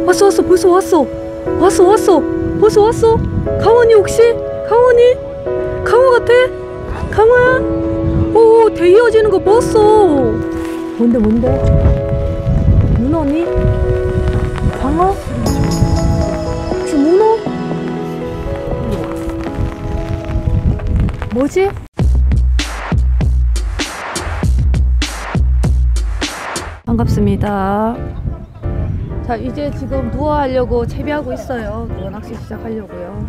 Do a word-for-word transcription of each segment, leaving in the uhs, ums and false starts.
왔어 왔어 벌써 왔어 왔어 왔어 벌써 왔어. 강원이 혹시? 강원이? 강호 같아? 강호야? 오 대 이어지는 거 봤어. 뭔데 뭔데? 문어니? 광어? 혹시 문어? 뭐지? 반갑습니다. 자 이제 지금 누워하려고 채비하고 있어요. 누워 낚시 시작하려고요.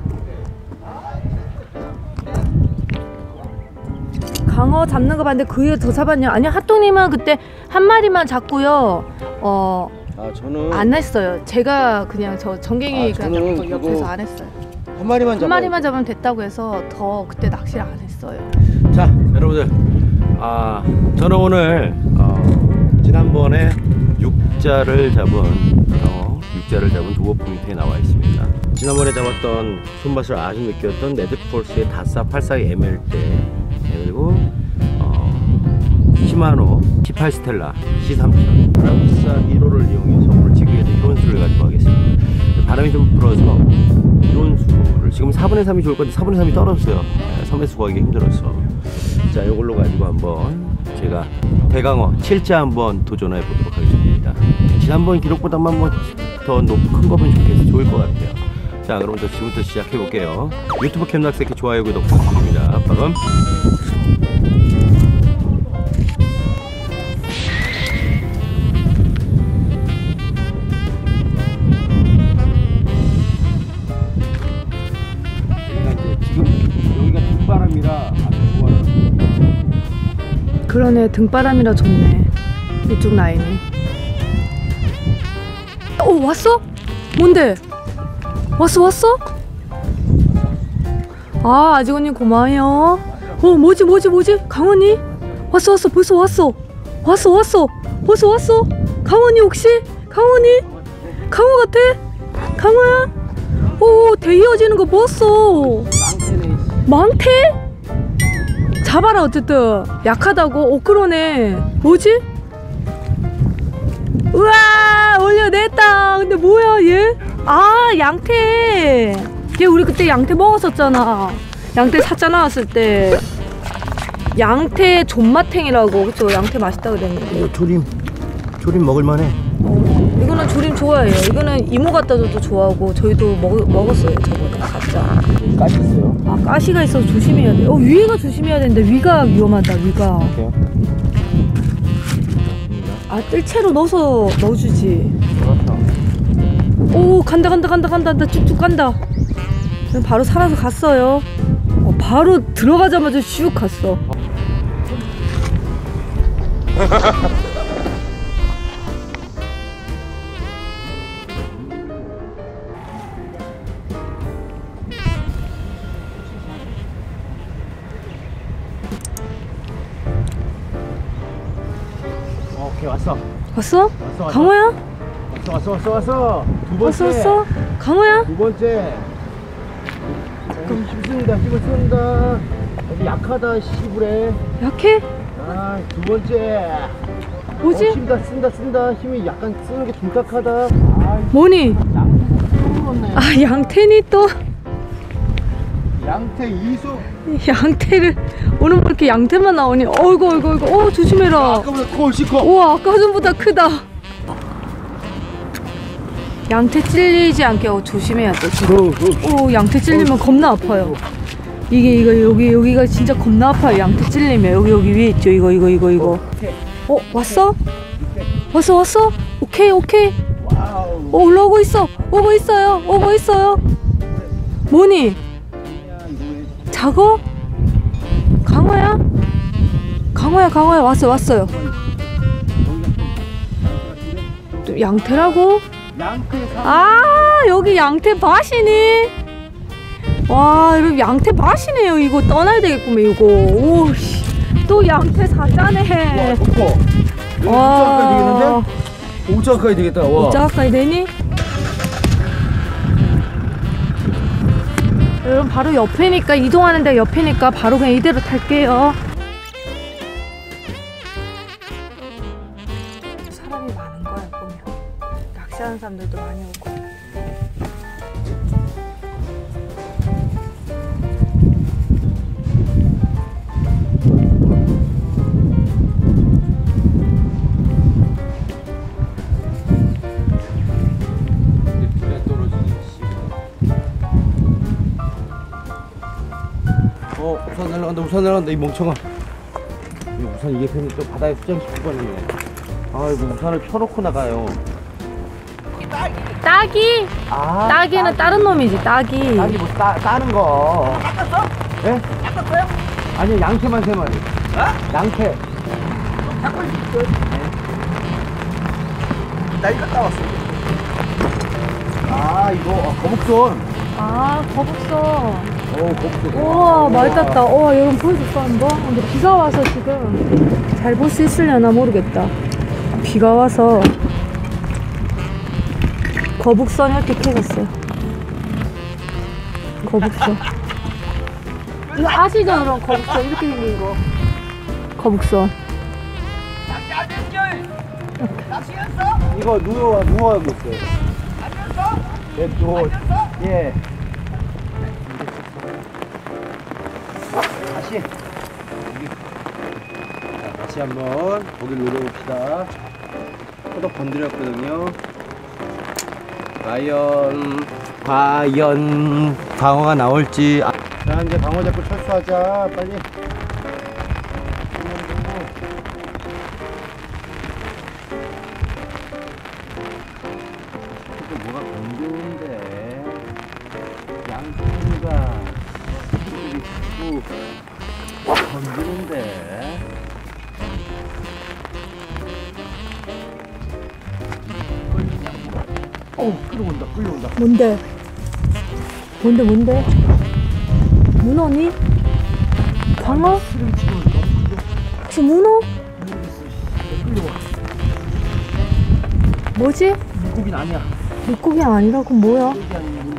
강어 잡는 거 봤는데 그 위에 더 잡았냐? 아니 핫동님은 그때 한 마리만 잡고요. 어, 아 저는 안 했어요. 제가 그냥 저 전갱이가 아, 저는 옆에서 그거 안 했어요. 한 마리만 한 잡아요. 마리만 잡으면 됐다고 해서 더 그때 낚시를 안 했어요. 자 여러분들, 아 저는 오늘 어, 지난번에 육자를 잡은 어, 육자를 잡은 도어 포인트에 나와 있습니다. 지난번에 잡았던 손맛을 아주 느꼈던 레드폴스의 다사 팔십사 엠엘대, 그리고 어, 시마노 십팔 스텔라 씨 삼천 브람사 일 호를 이용해서 오늘 지그에도 이론수를 가지고 가겠습니다. 바람이 좀 불어서 이론수를 지금 사분의 삼이 좋을 건데 사분의 삼이 떨어졌어요. 섬에서 구하기 힘들었어. 자 이걸로 가지고 한번 제가 대강어 칠 자 한번 도전해 보도록 하겠습니다. 지난번 기록보다만 뭐 더 높은 큰 거면 좋겠어. 좋을 것 같아요. 자 그럼 저 지금부터 시작해 볼게요. 유튜브 캠락새끼 좋아요 구독 부탁드립니다. 빠밤. 그러네, 등바람이라 좋네. 이쪽 라인이. 오 왔어? 뭔데? 왔어 왔어? 아 아지언니 고마워요. 어 뭐지 뭐지 뭐지? 강원이? 왔어 왔어 벌써 왔어 왔어 왔어 벌써 왔어. 강원이 혹시? 강원이? 강호 같아? 강호야? 오 대 이어지는 거 봤어. 망태? 잡아라. 어쨌든 약하다고. 오 그러네. 뭐지? 우와 올려냈다. 근데 뭐야 얘? 아 양태. 얘 우리 그때 양태 먹었었잖아. 양태 사자 나왔을 때 양태 존맛탱이라고. 그쵸? 양태 맛있다 그랬는데. 이거 조림 조림 먹을만해. 어, 이거는 조림 좋아해요. 이거는 이모 갖다 줘도 좋아하고 저희도 먹, 먹었어요 저번에 사자. 가시 있어요. 아 가시가 있어서 조심해야 돼. 어 위가 조심해야 되는데 위가 위험하다. 위가. 오케이. 아 뜰채로 넣어서 넣어주지. 그렇죠. 오 간다 간다 간다 간다 간다 쭉쭉 간다. 바로 살아서 갔어요. 어, 바로 들어가자마자 슉 갔어. 오케이 왔어. 왔어? 왔어, 왔어. 강호야? 왔어 왔어 왔어 왔어. 두 번째. 왔어 왔어? 강호야? 두 번째. 힘씁니다. 힘을 쓴다. 여기 약하다 시부래. 약해? 아 두 번째. 뭐지? 어, 힘다 쓴다 쓴다. 힘이 약간 쓰는 게 둔탁하다. 아, 뭐니? 양태 아 양태니 또? 양태 이수. 양태를 오늘 뭐 이렇게 양태만 나오니? 어이구 어이구 어이구. 어 조심해라. 아까보다 더 훨씬 커. 우와 아까 전보다 크다. 양태 찔리지 않게 어, 조심해야 돼. 오 양태 찔리면 겁나 아파요. 이게 이거 여기 여기가 진짜 겁나 아파요. 양태 찔리면 여기 여기 위에 있죠. 이거 이거 이거 이거. 어 왔어? 왔어 왔어? 오케이 오케이. 어 올라오고 있어. 오고 있어요. 오고 있어요. 뭐니? 작어? 강어야? 강어야 강어야 왔어 왔어요. 또 양태라고? 아 여기 양태 밭이니? 와 여러분 양태 밭이네요. 이거 떠나야 되겠구만 이거. 오씨 또 양태 사자네. 와 오 자 가까이 되겠는데? 오 자 가까이 되겠다. 와. 오 자 가까이 되니? 여러분 바로 옆에니까 이동하는데 옆에니까 바로 그냥 이대로 탈게요. 사람이 많은 거야 보면. 낚시 낚시하는 사람들도 많이 오고. 어, 우산 날라간다, 우산 날라간다, 이 멍청아. 이 우산 이게 괜히 또 바다에 수장시킬 뻔했네. 아이고, 우산을 펴놓고 나가요. 따기? 아, 따기는 다른 놈이지, 따기. 아니, 뭐, 따, 따는 거. 닦았어? 예? 닦았어요? 아니, 양태만 세 마리. 어? 양태. 닦고 있어. 나 갔다 왔어. 아, 이거, 어, 거북손. 아, 거북선. 오, 거북손. 우와, 많이 땄다. 우와, 여러분 보여줄까 한번? 근데 비가 와서 지금 잘 볼 수 있으려나 모르겠다. 비가 와서 거북선 이렇게 캐졌어요. 거북선. 이거 아시죠, 여러분? 거북선 이렇게 생긴 거. 거북선. 이거 누워, 누워하고 있어요. 예, 누워. 예. 다시. 여기. 자, 다시 한번 고기를 노려봅시다. 포도 건드렸거든요. 과연, 과연 방어가 나올지. 아. 자, 이제 방어 잡고 철수하자. 빨리. 뭐가 건조한데 양푼가 있고 건조한데 어 끌어온다 끌려온다. 뭔데? 뭔데, 뭔데? 문어니? 광어? 혹시 문어? 끌려와. 뭐지? 물고기는 아니야. 물고기 아니라고 뭐야? 물고기 아니야.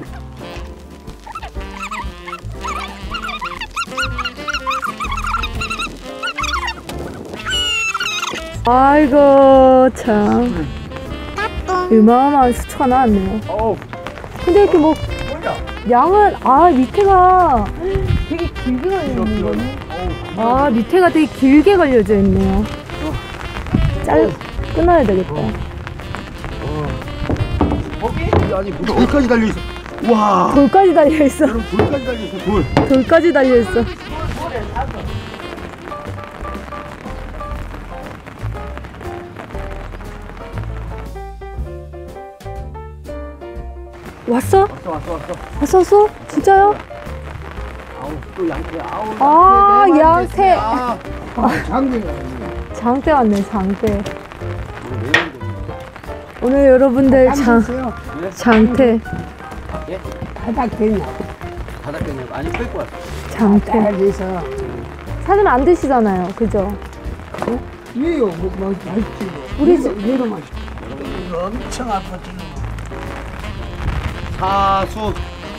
아이고 참 어마어마한 수초가 나왔네요. 어우 근데 이렇게 뭐 뭐냐? 양은 아 밑에가 되게 길게 걸려 있는 거네. 아 밑에가 되게 길게 걸려져 있네요. 짤 끊어야 되겠다. 거기? 아니 돌까지 달려 있어. 와. 돌까지 달려 있어. 여러분 돌까지 달려 있어. 돌. 돌까지 달려 있어. 왔어? 왔어 왔어 왔어. 왔어 왔어? 진짜요? 아우 또 양태. 아우. 아, 양태, 양태. 아, 장대가. 장대 왔네 장대. 오늘 여러분들 장 장태 예? 바닥되냐? 바닥에는 아니 끌고 왔어. 장태. 잘해서 사진 안 드시잖아요, 그죠? 이요 뭐, 뭐 맛있지. 우리 집 얘도 맛있지. 엄청 아팠지. 사수.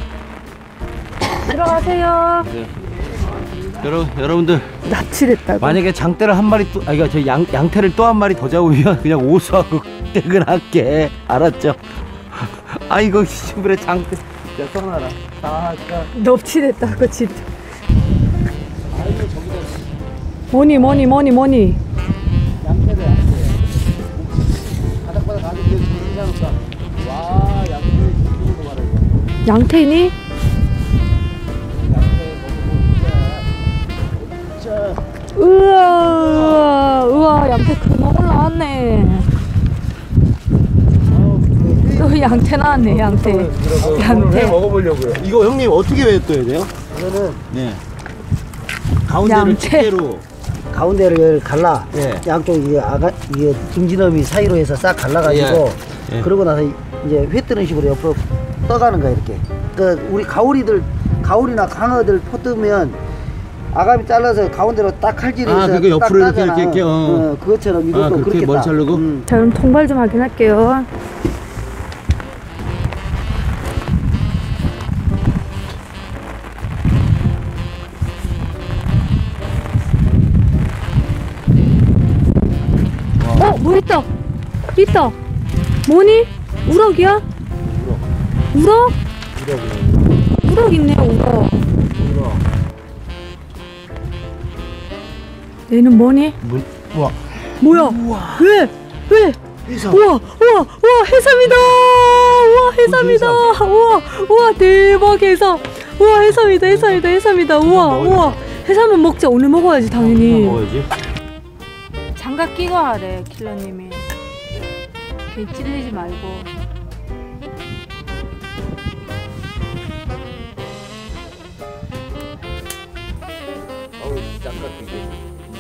들어가세요. 네. 여러분 여러분들 납치됐다고. 만약에 장대를 한 마리 또 아니 저 양 양태를 또 한 마리 더 잡으면 그냥 오수하고 퇴근할게. 알았죠? 아이고 시부레 장대. 야 써놔라. 아 진짜. 납치됐다고 진짜. 뭐니 뭐니 뭐니 뭐니. 양태를 안 돼. 바닥바닥 가는 게 괜찮을까? 와 양태 죽이는 거 말이야. 양태니? 우와 우와 양태 그만 올라왔네. 또 양태 나왔네 양태. 양태. 먹어보려고요. 이거 형님 어떻게 왜 떠야 돼요? 이거는 네. 가운데를 양채. 집게로. 가운데를 갈라. 예. 양쪽 이게 아가 이게 등지너미 사이로 해서 싹 갈라가지고 예. 예. 그러고 나서 이제 회 뜨는 식으로 옆으로 떠가는 거야 이렇게. 그 우리 가오리들 가오리나 강어들 포 뜨면 아가미 잘라서 가운데로 딱 칼질해서 아, 그거 옆으로 딱 이렇게, 따잖아. 이렇게, 어. 어, 그것처럼 이것도 아, 그렇게 그렇게 머리 따. 자르고? 음. 자 그럼 통발 좀 확인할게요. 어, 뭐 있다. 있다. 뭐니? 우럭이야? 우럭? 우럭 있네, 우럭. 얘는 뭐니? 문, 우와. 뭐야? 우와. 왜? 왜? 해삼. 우와, 우와, 우와, 해삼이다! 우와, 해삼이다! 우와, 우와, 대박, 해삼! 우와, 해삼이다, 해삼이다, 해삼이다! 우와, 우와! 해삼은 먹자. 오늘 먹어야지, 당연히. 먹어야지. 장갑 끼고 하래, 킬러님이. 걔 찔리지 말고. 어우, 잠깐 이게.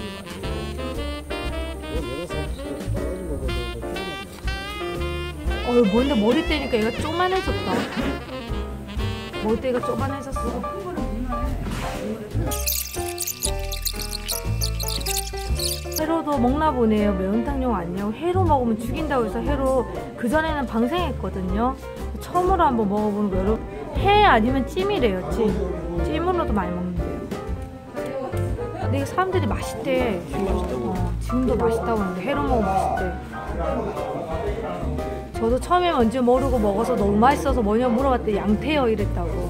어휴, 뭔데 머리띠니까 얘가 쪼만해졌다. 머리띠가 쪼만해졌어. 회로도 먹나 보네요. 매운탕용 아니에요. 회로 먹으면 죽인다고 해서 회로 그전에는 방생했거든요. 처음으로 한번 먹어보는 거예요. 회 아니면 찜이래요. 찜. 찜으로도 많이 먹는데요. 근데 이게 사람들이 맛있대. 어, 지금도 맛있다고 하는데 회로 먹으면 맛있대. 저도 처음에 뭔지 모르고 먹어서 너무 맛있어서 뭐냐 물어봤더니 양태요 이랬다고.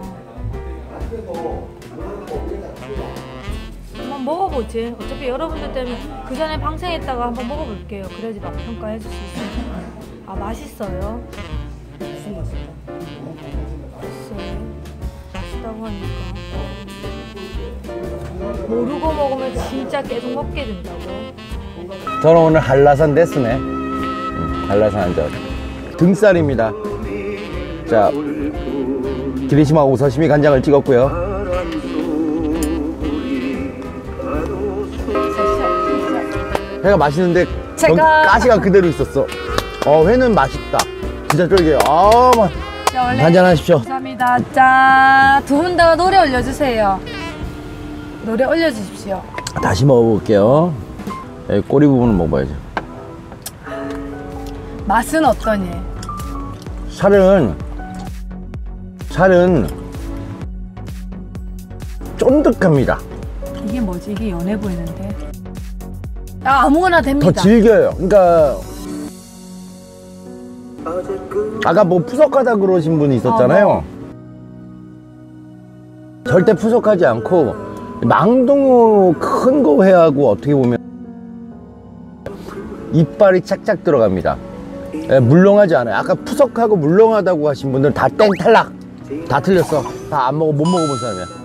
한번 먹어보지. 어차피 여러분들 때문에 그 전에 방생했다가 한번 먹어볼게요. 그래야지 맛 평가해 줄 수 있으니까. 아, 맛있어요? 맛있어요. 맛있다고 하니까. 모르고 먹으면 진짜 계속 먹게 된다고. 저는 오늘 한라산 데스네. 한라산 한잔. 등살입니다. 자, 기리심하고 서시미 간장을 찍었고요. 회가 맛있는데 전 제가- 가시가 그대로 있었어. 어, 회는 맛있다. 진짜 쫄겨요. 아, 막. 한잔 하십시오. 감사합니다. 짠. 두 분 다 노래 올려주세요. 노래 올려주십시오. 다시 먹어볼게요. 여기 꼬리 부분을 먹어야죠. 맛은 어떠니? 살은 살은 쫀득합니다. 이게 뭐지? 이게 연해 보이는데. 아, 아무거나 됩니다. 더 질겨요. 그러니까 아까 뭐 푸석하다 그러신 분이 있었잖아요. 절대 푸석하지 않고 망둥어 큰 거 회하고 어떻게 보면 이빨이 착착 들어갑니다. 예, 물렁하지 않아요. 아까 푸석하고 물렁하다고 하신 분들 다 땡 탈락. 다 틀렸어. 다 안 먹어 못 먹어본 사람이야.